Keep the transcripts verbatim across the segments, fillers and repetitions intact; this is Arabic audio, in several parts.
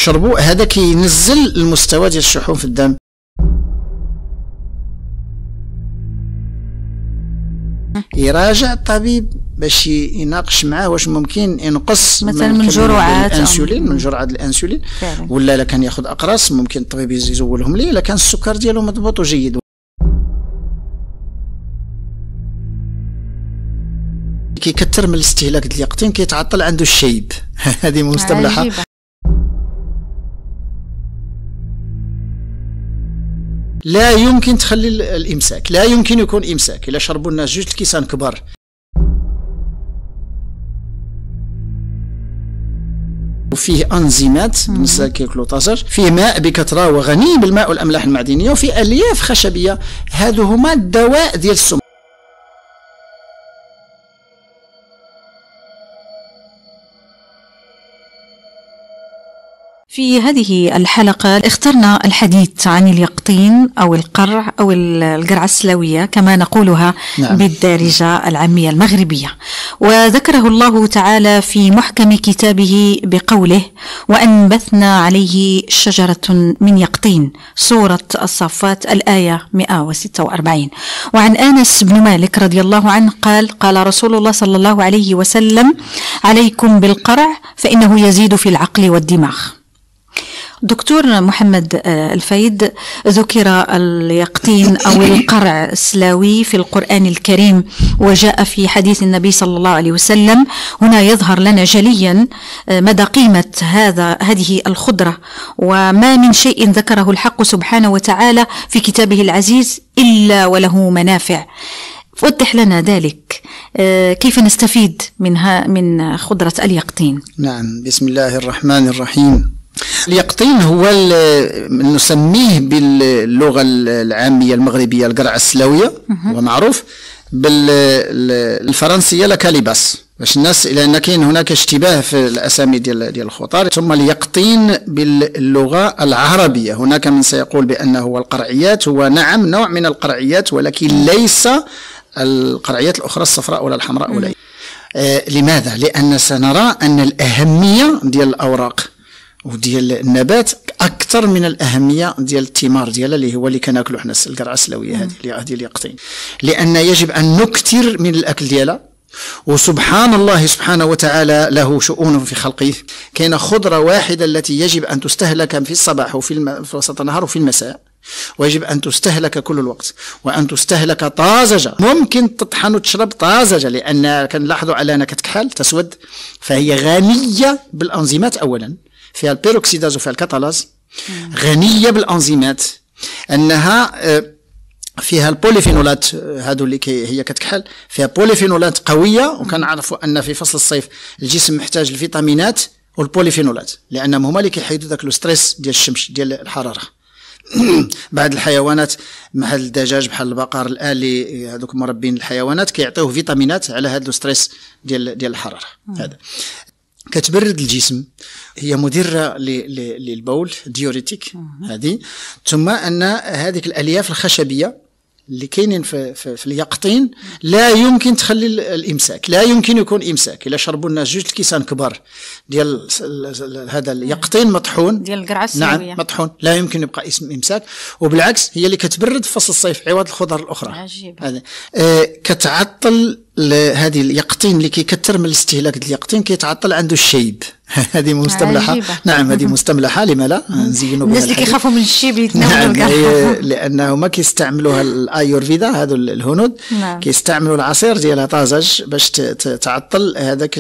شربوا هذا كينزل المستوى ديال الشحوم في الدم. يراجع الطبيب باش يناقش معاه واش ممكن ينقص مثلا من جرعات الانسولين، من جرعات الانسولين، ولا لا كان ياخذ اقراص ممكن الطبيب يزولهم ليه، لا كان السكر ديالو مضبوط وجيد. كيكثر من الاستهلاك ديال اليقطين كيتعطل عنده الشيب. هذه مصطلحه عجيبة. لا يمكن تخلي الامساك، لا يمكن يكون امساك الا شربوا الناس جوج الكيسان كبار. وفيه انزيمات بالنسبه كياكلوا طازج، فيه ماء بكثره وغني بالماء والاملاح المعدنيه، وفيه الياف خشبيه. هادو هما الدواء ديال السم. في هذه الحلقة اخترنا الحديث عن اليقطين أو القرع أو القرعة السلوية كما نقولها نعم. بالدارجة العامية المغربية. وذكره الله تعالى في محكم كتابه بقوله: وأنبثنا عليه شجرة من يقطين، سورة الصافات الآية مئة وستة وأربعين. وعن أنس بن مالك رضي الله عنه قال: قال رسول الله صلى الله عليه وسلم: عليكم بالقرع فإنه يزيد في العقل والدماغ. دكتور محمد الفايد، ذكر اليقطين أو القرع السلاوي في القرآن الكريم وجاء في حديث النبي صلى الله عليه وسلم. هنا يظهر لنا جليا مدى قيمة هذا هذه الخضرة، وما من شيء ذكره الحق سبحانه وتعالى في كتابه العزيز إلا وله منافع. وضح لنا ذلك، كيف نستفيد منها من خضرة اليقطين؟ نعم، بسم الله الرحمن الرحيم. اليقطين هو نسميه باللغة العامية المغربية القرعة السلاوية، هو معروف بالفرنسية لاكاليباس، باش الناس لأن كاين هناك اشتباه في الأسامي ديال ديال الخضار. ثم اليقطين باللغة العربية، هناك من سيقول بأنه هو القرعيات، هو نعم نوع من القرعيات ولكن ليس القرعيات الأخرى الصفراء ولا الحمراء ولا. آه لماذا؟ لأن سنرى أن الأهمية ديال الأوراق وديال النبات اكثر من الاهميه ديال الثمار ديالها اللي هو اللي كناكلو حنا القرعه السلاويه هذه هذه اليقطين، لان يجب ان نكثر من الاكل ديالها. وسبحان الله سبحانه وتعالى له شؤون في خلقه. كاينه خضره واحده التي يجب ان تستهلك في الصباح وفي الم... في وسط النهار وفي المساء، ويجب أن تستهلك كل الوقت، وأن تستهلك طازجة. ممكن تطحن وتشرب طازجة، لأن كنلاحظوا على أنها كتكحل تسود، فهي غنية بالأنزيمات. أولا فيها البيروكسيداز وفيها الكاتالاز، غنية بالأنزيمات، أنها فيها البوليفينولات، هادو اللي هي كتكحل، فيها بوليفينولات قوية. وكنعرفوا أن في فصل الصيف الجسم محتاج الفيتامينات والبوليفينولات، لأنهم هما اللي كيحيدوا ذاك الستريس ديال الشمس ديال الحرارة. بعض الحيوانات بحال الدجاج بحال البقر الآلي، هذوك مربين الحيوانات كيعطيوه فيتامينات على هذا الستريس ديال ديال الحرارة. هذا كتبرد الجسم، هي مدرة للبول، ديوريتيك هذه. ثم أن هذه الألياف الخشبية اللي كاينين في, في, في اليقطين لا يمكن تخلي الامساك، لا يمكن يكون امساك الا شربوا الناس جوج الكيسان كبار ديال هذا اليقطين مطحون ديال القرعه السلويه. نعم مطحون، لا يمكن يبقى اسم امساك. وبالعكس هي اللي كتبرد في فصل الصيف عوض الخضر الاخرى. عجيب. هذا آه كتعطل هذه اليقطين اللي كيكثر من الاستهلاك ديال اليقطين كيتعطل عنده الشيب. هذه مستملحه. عجيبة. نعم هذه مستملحه، لما لا نزينوا بها. الناس اللي كيخافوا من الشيب يتناولوا نعم القرعه لانه ما كيستعملوها الايورفيدا، هذو الهنود. نعم. كيستعملوا العصير ديالها طازج باش تعطل هذاك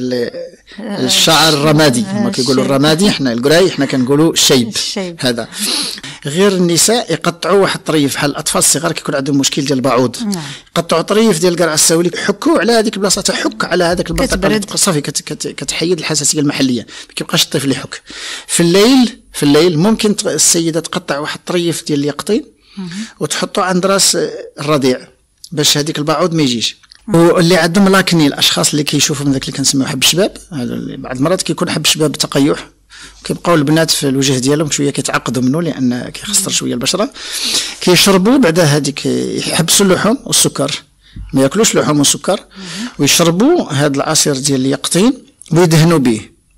الشعر الرمادي، هما كيقولوا الرمادي، حنا القراي حنا كنقولوا الشيب. هذا غير النساء يقطعوا واحد الطريف بحال الاطفال الصغار كيكون عندهم مشكل ديال البعوض. نعم. يقطعوا طريف ديال القرعه السولي يحكوا على هذيك البلاصه، تحك على هذاك المنطقه صافي كتحيد الحساسيه المحليه، ما كيبقاش الطفل يحك. في الليل في الليل ممكن السيده تقطع واحد الطريف ديال اليقطين وتحطه عند راس الرضيع باش هذيك البعوض ما يجيش. واللي عندهم لاكني، الاشخاص اللي كيشوفوا من ذاك اللي كنسميو حب الشباب، هذا بعض المرات كيكون حب الشباب تقيح، كيبقاو البنات في الوجه ديالهم شويه كيتعقدوا منه لان كيخسر شويه البشره. كيشربوا بعدا هذيك، يحبسوا اللحوم والسكر، ما ياكلوش لحوم والسكر، ويشربوا هذا العصير ديال اليقطين ويدهنوا به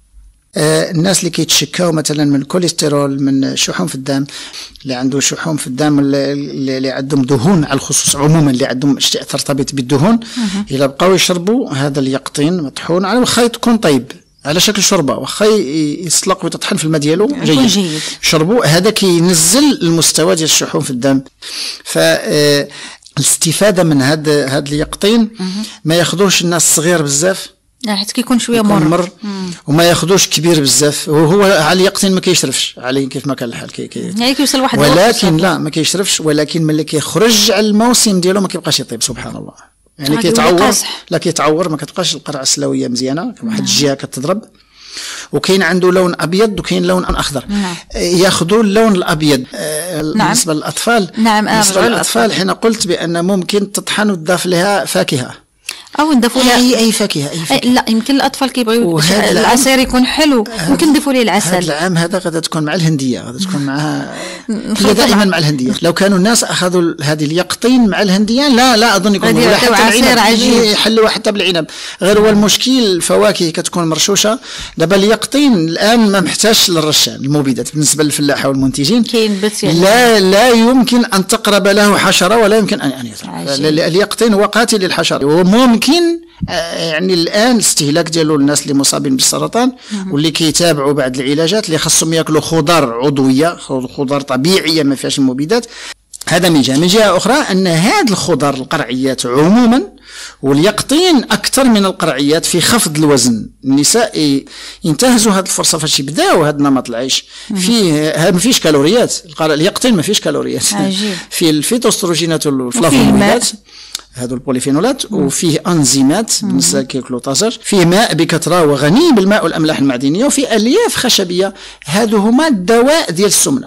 آه الناس اللي كيتشكاو مثلا من الكوليسترول، من شحوم في الدم، اللي عنده شحوم في الدم، اللي, اللي عندهم دهون على الخصوص عموما، اللي عندهم اشياء ترتبط بالدهون، الا بقاو يشربوا هذا اليقطين مطحون على واخا تكون طيب على شكل شوربه، واخا يسلق وتطحن في الماء ديالو جيد, جيد. شربوا هذا كينزل المستوى ديال الشحوم في الدم. ف آه الاستفاده من هذا هذا اليقطين ما ياخذوش الناس الصغير بزاف، حيت كيكون شويه مر, مر وما ياخذوش كبير بزاف، وهو على اليقطين ما كيشرفش عليه كيف ما كان الحال كي كي يعني كيوصل واحد ولكن لا ما كيشرفش، ولكن ملي كيخرج على الموسم ديالو ما كيبقاش يطيب سبحان الله، يعني كيتعور لا كيتعور ما كتبقاش القرعه السلويه مزيانه، واحد الجهه كتضرب، وكاين عنده لون ابيض وكاين لون اخضر. نعم. ياخذوا اللون الابيض. نعم. بالنسبه للاطفال نعم بالنسبه للاطفال حين قلت بان ممكن تطحن وتضاف لها فاكهه او نضيفوا لها اي اي فاكهه اي فاكهه. لا يمكن الاطفال كيبغيو العصير يكون حلو، ممكن نضيفوا ليه العسل. هذا العام هذا غادا تكون مع الهنديه، غادا تكون معها هي دائما مع الهنديه. لو كانوا الناس اخذوا هذه اليقطين مع الهنديه لا لا اظن يكون ولا حتى عصير عجيب يحلوا حتى بالعنب. غير هو المشكل الفواكه كتكون مرشوشه. دابا اليقطين الان ما محتاجش للرشان المبيدات بالنسبه للفلاحه والمنتجين، كاين بس يعني لا لا يمكن ان تقرب له حشره ولا يمكن ان يترك. اليقطين هو قاتل للحشره، وممكن يعني الان الاستهلاك ديالو للناس اللي مصابين بالسرطان واللي كيتابعوا بعض العلاجات اللي خاصهم ياكلوا خضار عضويه، خضار طبيعيه ما فيهاش المبيدات. هذا من جهه. من جهه اخرى ان هذه الخضار القرعيات عموما واليقطين اكثر من القرعيات في خفض الوزن. النساء ينتهزوا هذه الفرصه فاش يبداو هذا نمط العيش. فيه ما فيش كالوريات، اليقطين ما فيش كالوريات في الفيتوستروجينات والفلافونويدات هذو البوليفينولات، وفيه انزيمات بالنسبه للكلوتازر، فيه ماء بكثره وغني بالماء والاملاح المعدنيه، وفي الياف خشبيه. هذو هما الدواء ديال السمنه.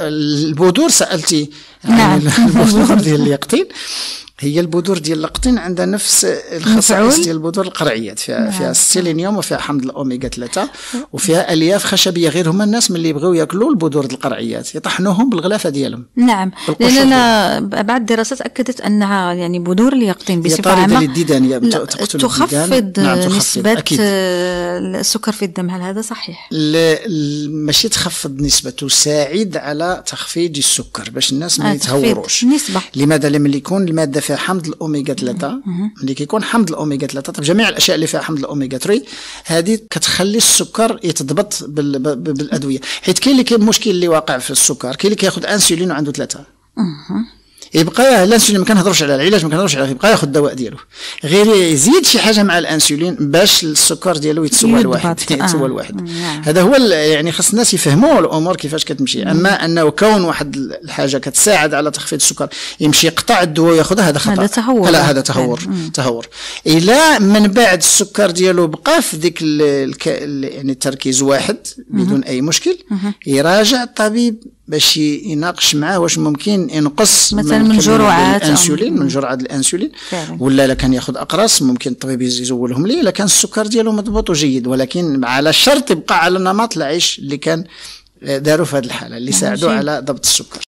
البذور سالتي نعم. البذور ديال اليقطين هي البذور ديال اليقطين عندها نفس الخصائص ديال البذور القرعيات، فيها نعم. فيها السيلينيوم وفيها حمض الاوميغا ثلاثة وفيها الياف خشبيه. غير هما الناس من اللي يبغيو ياكلوا البذور ديال القرعيات يطحنوهم بالغلافه ديالهم. نعم، لان لا بعض الدراسات اكدت انها يعني بذور اليقطين بصفه عامه تخفض نعم نسبه أكيد. السكر في الدم. هل هذا صحيح؟ ماشي تخفض نسبه، تساعد على تخفيض السكر باش الناس ما يتهوروش. نسبه. لماذا؟ لما يكون الماده فيها حمض الاوميغا ثلاثة، اللي كيكون حمض الاوميغا ثلاثة طب جميع الاشياء اللي فيها حمض الاوميغا ثلاثة هذه كتخلي السكر يتضبط بالادويه. حيت كاين اللي كاين مشكل اللي واقع في السكر، كاين اللي كياخذ انسولين وعنده ثلاثه يبقى الانسولين ما كنهضروش على العلاج، ما كنهضروش على يبقى ياخذ الدواء ديالو، غير يزيد شي حاجه مع الانسولين باش السكر ديالو يتسوى لواحد يتسوى لواحد. هذا هو يعني خاص الناس يفهموا الامور كيفاش كتمشي. اما انه كون واحد الحاجه كتساعد على تخفيض السكر يمشي يقطع الدواء وياخذها، هذا خطا. هذا تهور. لا هذا تهور مم. تهور. الا من بعد السكر ديالو بقى في ديك الك... يعني التركيز واحد بدون اي مشكل، يراجع الطبيب باش يناقش معاه واش ممكن ينقص مثلا من جرعات الانسولين، من جرعه الانسولين، ولا لا كان ياخذ اقراص ممكن الطبيب يزولهم ليه. لا كان السكر ديالو مضبوط وجيد، ولكن على شرط يبقى على نمط العيش اللي كان داروا في هذه الحاله اللي ساعدوا على ضبط السكر.